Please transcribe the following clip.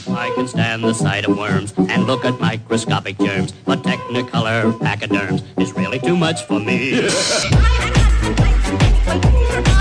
I can stand the sight of worms and look at microscopic germs, but Technicolor pachyderms is really too much for me.